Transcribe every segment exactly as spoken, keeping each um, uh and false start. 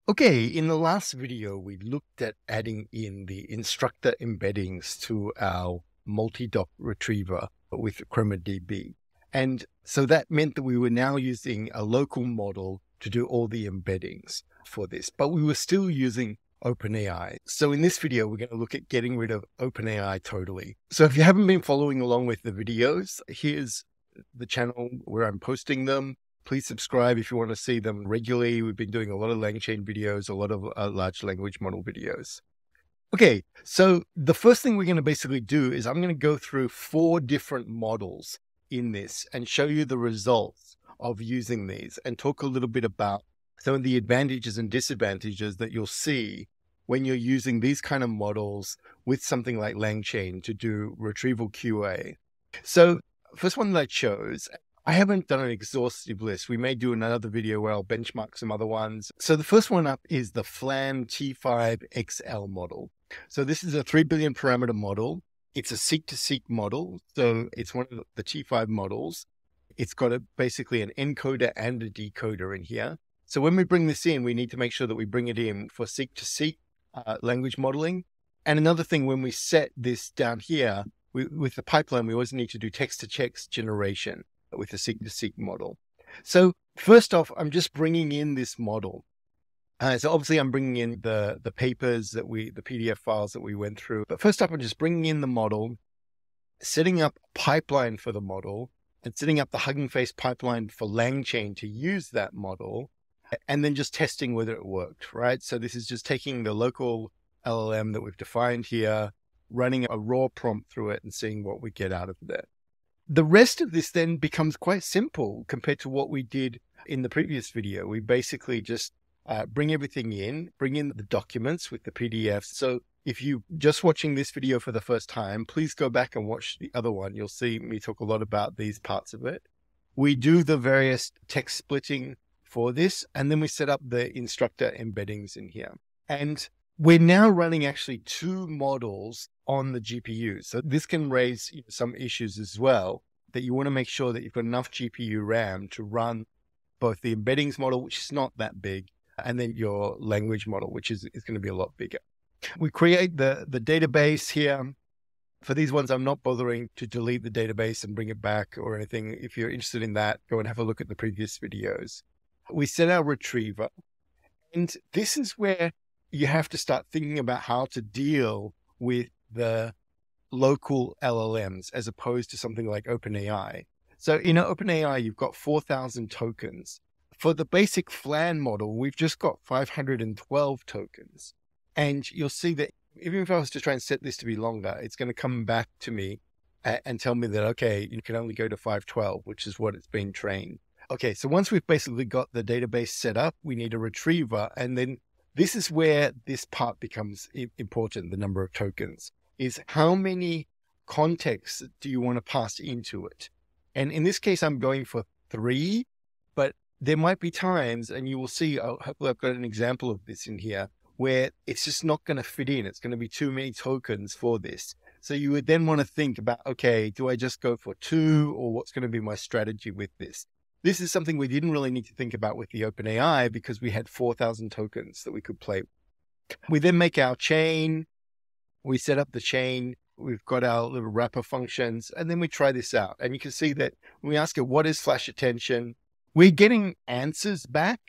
Okay, in the last video, we looked at adding in the instructor embeddings to our multi-doc retriever with ChromaDB. And so that meant that we were now using a local model to do all the embeddings for this, but we were still using OpenAI. So in this video, we're going to look at getting rid of OpenAI totally. So if you haven't been following along with the videos, here's the channel where I'm posting them. Please subscribe if you want to see them regularly. We've been doing a lot of LangChain videos, a lot of uh, large language model videos. Okay, so the first thing we're going to basically do is I'm going to go through four different models in this and show you the results of using these and talk a little bit about some of the advantages and disadvantages that you'll see when you're using these kind of models with something like LangChain to do retrieval Q A. So first one that I chose, I haven't done an exhaustive list. We may do another video where I'll benchmark some other ones. So the first one up is the Flan T five X L model. So this is a three billion parameter model. It's a seek-to-seek model. So it's one of the T five models. It's got a, basically an encoder and a decoder in here. So when we bring this in, we need to make sure that we bring it in for seek-to-seek uh, language modeling. And another thing, when we set this down here, we, with the pipeline, we always need to do text-to-text generation with the seek-to-seek model. So first off, I'm just bringing in this model. Uh, so obviously I'm bringing in the, the papers that we, the P D F files that we went through. But first up, I'm just bringing in the model, setting up a pipeline for the model, and setting up the Hugging Face pipeline for LangChain to use that model, and then just testing whether it worked, right? So this is just taking the local L L M that we've defined here, running a raw prompt through it and seeing what we get out of that. The rest of this then becomes quite simple compared to what we did in the previous video. We basically just uh, bring everything in, bring in the documents with the P D Fs. So if you're just watching this video for the first time, please go back and watch the other one. You'll see me talk a lot about these parts of it. We do the various text splitting for this, and then we set up the instructor embeddings in here. And we're now running actually two models on the G P U. So this can raise you know, some issues as well, that you want to make sure that you've got enough G P U RAM to run both the embeddings model, which is not that big, and then your language model, which is, is going to be a lot bigger. We create the, the database here. For these ones, I'm not bothering to delete the database and bring it back or anything. If you're interested in that, go and have a look at the previous videos. We set our retriever, and this is where you have to start thinking about how to deal with the local L L Ms as opposed to something like OpenAI. So in OpenAI, you've got four thousand tokens. For the basic Flan model, we've just got five hundred twelve tokens. And you'll see that even if I was to try and set this to be longer, it's going to come back to me and tell me that, okay, you can only go to five twelve, which is what it's been trained. Okay, so once we've basically got the database set up, we need a retriever, and then this is where this part becomes important, the number of tokens, is how many contexts do you want to pass into it? And in this case, I'm going for three, but there might be times, and you will see, oh, hopefully I've got an example of this in here, where it's just not going to fit in. It's going to be too many tokens for this. So you would then want to think about, okay, do I just go for two, or what's going to be my strategy with this? This is something we didn't really need to think about with the OpenAI because we had four thousand tokens that we could play with. We then make our chain. We set up the chain. We've got our little wrapper functions, and then we try this out. And you can see that when we ask it, what is flash attention? We're getting answers back,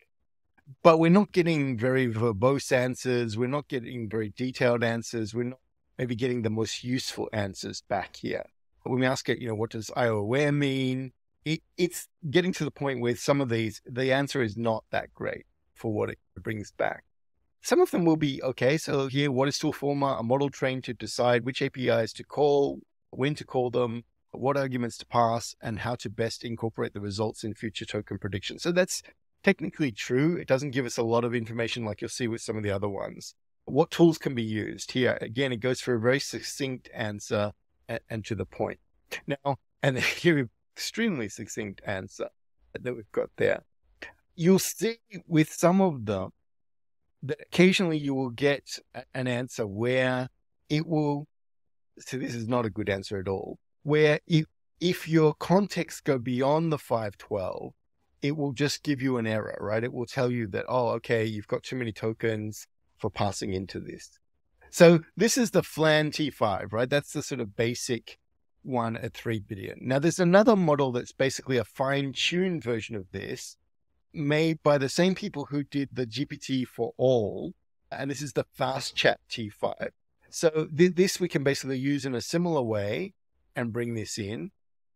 but we're not getting very verbose answers. We're not getting very detailed answers. We're not maybe getting the most useful answers back here. When we ask it, you know, what does I O aware mean? It, it's getting to the point where some of these, the answer is not that great for what it brings back. Some of them will be okay. So here, what is tool format? A model trained to decide which A P Is to call, when to call them, what arguments to pass, and how to best incorporate the results in future token prediction. So that's technically true. It doesn't give us a lot of information like you'll see with some of the other ones. What tools can be used? Here, again, it goes for a very succinct answer and, and to the point. Now, and here we've extremely succinct answer that we've got there. You'll see with some of them that occasionally you will get an answer where it will, so this is not a good answer at all, where if, if your contexts go beyond the five twelve, it will just give you an error, right? It will tell you that, oh, okay, you've got too many tokens for passing into this. So this is the Flan T five, right? That's the sort of basic one at three billion. Now there's another model that's basically a fine-tuned version of this, made by the same people who did the G P T for all. And this is the Fast Chat T five. So th this we can basically use in a similar way and bring this in.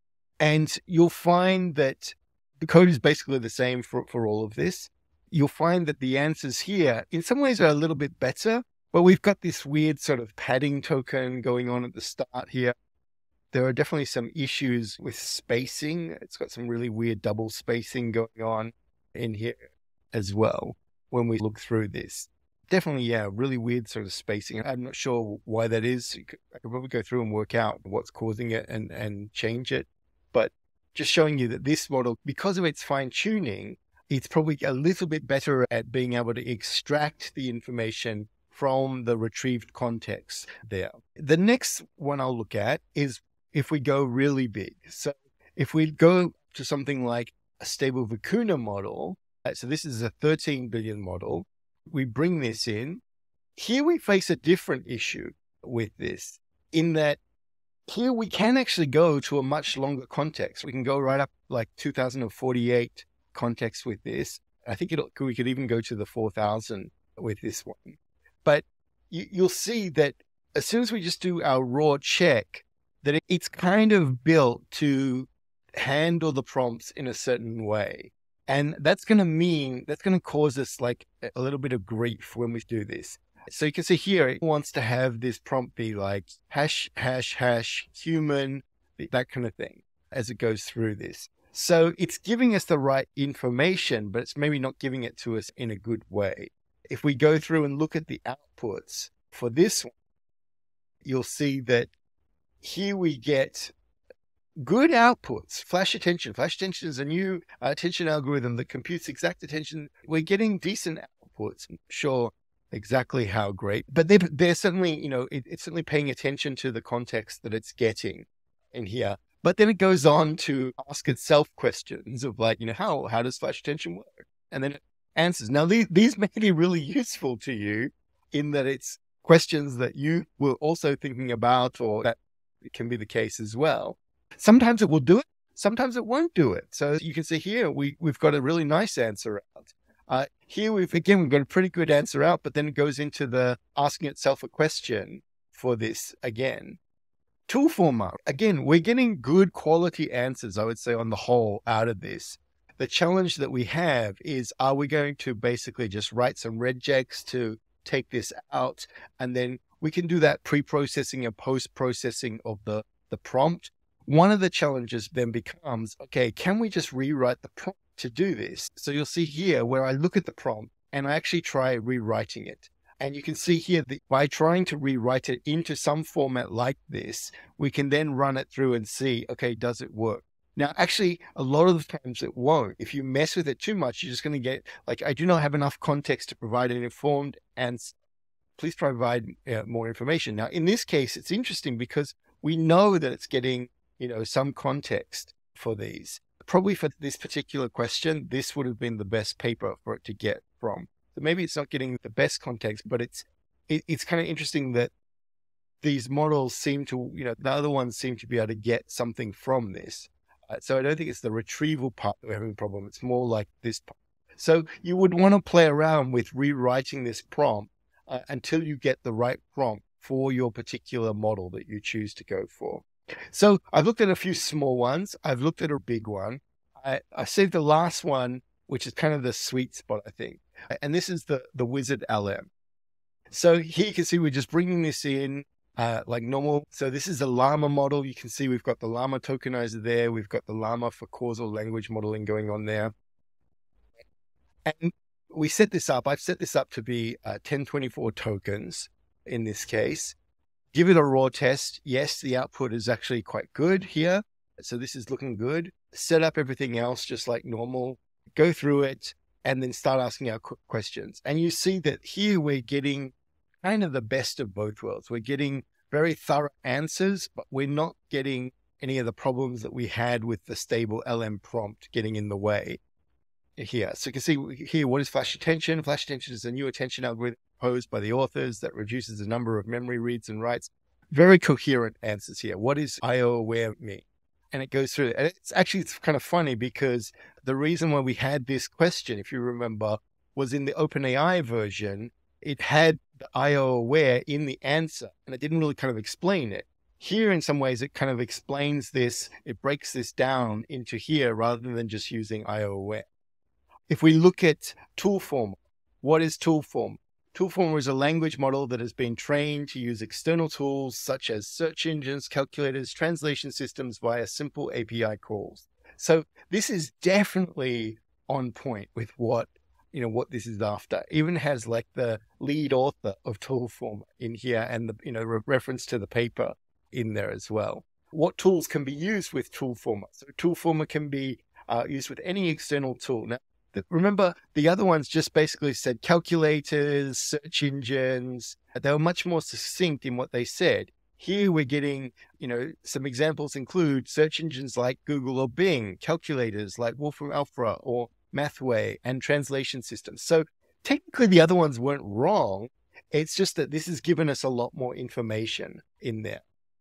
And you'll find that the code is basically the same for, for all of this. You'll find that the answers here in some ways are a little bit better, but we've got this weird sort of padding token going on at the start here. There are definitely some issues with spacing. It's got some really weird double spacing going on in here as well when we look through this. Definitely, yeah, really weird sort of spacing. I'm not sure why that is. I could probably go through and work out what's causing it and, and change it. But just showing you that this model, because of its fine tuning, it's probably a little bit better at being able to extract the information from the retrieved context there. The next one I'll look at is if we go really big. So if we go to something like a StableVicuna model, so this is a thirteen billion model, we bring this in. Here we face a different issue with this, in that here we can actually go to a much longer context. We can go right up like two thousand forty-eight context with this. I think it'll, we could even go to the four thousand with this one. But you, you'll see that as soon as we just do our raw check, that it, it's kind of built to handle the prompts in a certain way. And that's going to mean, that's going to cause us like a little bit of grief when we do this. So you can see here, it wants to have this prompt be like hash, hash, hash, human, that kind of thing as it goes through this. So it's giving us the right information, but it's maybe not giving it to us in a good way. If we go through and look at the outputs for this one, you'll see that here we get good outputs. Flash attention. Flash attention is a new uh, attention algorithm that computes exact attention. We're getting decent outputs. I'm sure exactly how great, but they're, they're certainly, you know, it, it's certainly paying attention to the context that it's getting in here. But then it goes on to ask itself questions of like, you know, how, how does flash attention work? And then it answers. Now, these, these may be really useful to you in that it's questions that you were also thinking about, or that can be the case as well. Sometimes it will do it. Sometimes it won't do it. So you can see here, we, we've got a really nice answer out. Uh, here we've, again, we've got a pretty good answer out, but then it goes into the asking itself a question for this again. Tool format. Again, we're getting good quality answers, I would say, on the whole out of this. The challenge that we have is, are we going to basically just write some regex to take this out? And then we can do that pre-processing and post-processing of the, the prompt. One of the challenges then becomes, okay, can we just rewrite the prompt to do this? So you'll see here where I look at the prompt and I actually try rewriting it. And you can see here that by trying to rewrite it into some format like this, we can then run it through and see, okay, does it work? Now, actually, a lot of the times it won't. If you mess with it too much, you're just going to get, like, I do not have enough context to provide an informed answer. Please provide uh, more information. Now, in this case, it's interesting because we know that it's getting, you know, some context for these. Probably for this particular question, this would have been the best paper for it to get from. So maybe it's not getting the best context, but it's it, it's kind of interesting that these models seem to, you know, the other ones seem to be able to get something from this. Uh, so I don't think it's the retrieval part that we're having a problem. It's more like this part. So you would want to play around with rewriting this prompt uh, until you get the right prompt for your particular model that you choose to go for. So I've looked at a few small ones. I've looked at a big one. I, I saved the last one, which is kind of the sweet spot, I think. And this is the, the WizardLM. So here you can see we're just bringing this in uh, like normal. So this is a llama model. You can see we've got the llama tokenizer there. We've got the llama for causal language modeling going on there. And we set this up. I've set this up to be uh, ten twenty-four tokens in this case. Give it a raw test. Yes, the output is actually quite good here. So this is looking good. Set up everything else just like normal. Go through it and then start asking our questions. And you see that here we're getting kind of the best of both worlds. We're getting very thorough answers, but we're not getting any of the problems that we had with the StableLM prompt getting in the way. here. So you can see here, what is flash attention? Flash attention is a new attention algorithm proposed by the authors that reduces the number of memory reads and writes. Very coherent answers here. What is I O aware mean? And it goes through. And it's actually it's kind of funny because the reason why we had this question, if you remember, was in the OpenAI version, it had the I O aware in the answer, and it didn't really kind of explain it. Here, in some ways, it kind of explains this. It breaks this down into here rather than just using I O aware. If we look at Toolformer, what is Toolformer? Toolformer is a language model that has been trained to use external tools such as search engines, calculators, translation systems via simple A P I calls. So this is definitely on point with what, you know, what this is after. Even has like the lead author of Toolformer in here and the, you know, re reference to the paper in there as well. What tools can be used with Toolformer? So Toolformer can be uh, used with any external tool. Now, remember, the other ones just basically said calculators, search engines. They were much more succinct in what they said. Here we're getting, you know, some examples include search engines like Google or Bing, calculators like Wolfram Alpha or Mathway, and translation systems. So technically the other ones weren't wrong. It's just that this has given us a lot more information in there.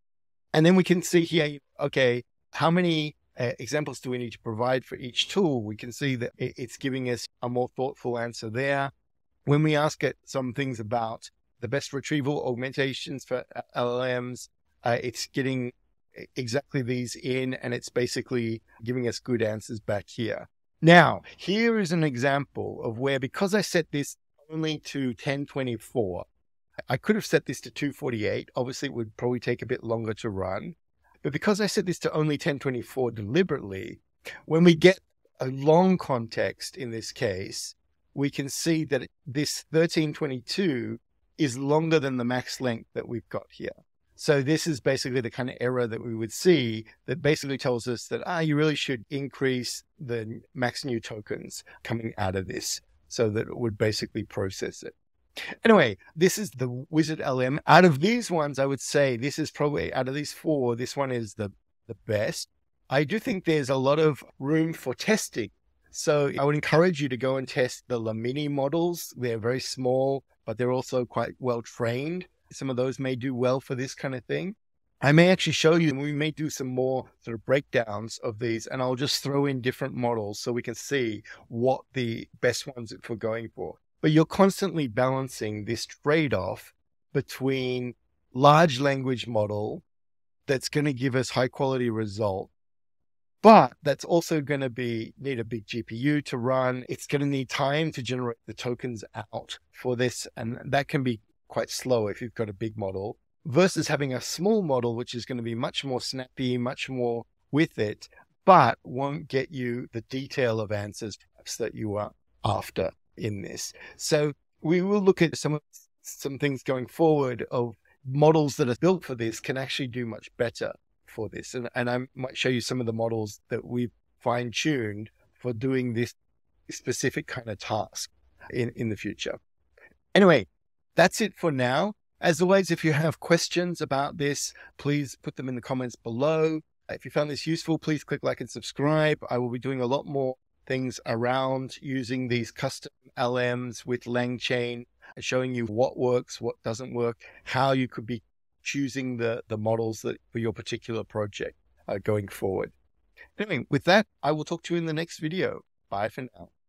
And then we can see here, okay, how many Uh, examples do we need to provide for each tool? We can see that it's giving us a more thoughtful answer there. When we ask it some things about the best retrieval augmentations for L L Ms, uh, it's getting exactly these in, and it's basically giving us good answers back here. Now, here is an example of where, because I set this only to ten twenty-four, I could have set this to two forty-eight. Obviously, it would probably take a bit longer to run. But because I set this to only ten twenty-four deliberately, when we get a long context in this case, we can see that this thirteen twenty-two is longer than the max length that we've got here. So this is basically the kind of error that we would see that basically tells us that, ah, you really should increase the max new tokens coming out of this so that it would basically process it. Anyway, this is the WizardLM. Out of these ones, I would say this is probably, out of these four, this one is the, the best. I do think there's a lot of room for testing. So I would encourage you to go and test the Lamini models. They're very small, but they're also quite well trained. Some of those may do well for this kind of thing. I may actually show you, and we may do some more sort of breakdowns of these, and I'll just throw in different models so we can see what the best ones for going for. But you're constantly balancing this trade-off between large language model that's going to give us high quality result, but that's also going to be need a big G P U to run. It's going to need time to generate the tokens out for this, and that can be quite slow if you've got a big model, versus having a small model, which is going to be much more snappy, much more with it, but won't get you the detail of answers perhaps that you are after in this. So we will look at some some things going forward of models that are built for this can actually do much better for this. And, and I might show you some of the models that we've fine-tuned for doing this specific kind of task in, in the future. Anyway, that's it for now. As always, if you have questions about this, please put them in the comments below. If you found this useful, please click like and subscribe. I will be doing a lot more things around using these custom L Ms with LangChain, showing you what works, what doesn't work, how you could be choosing the, the models that for your particular project uh, going forward. Anyway, with that, I will talk to you in the next video. Bye for now.